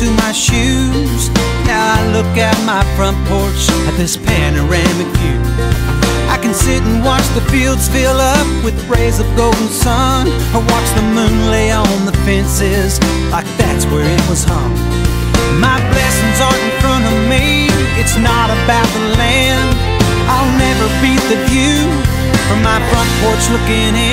into my shoes. Now I look out my front porch at this panoramic view. I can sit and watch the fields fill up with rays of golden sun, or watch the moon lay on the fences like that's where it was hung. My blessings aren't in front of me, it's not about the land. I'll never beat the view from my front porch looking in.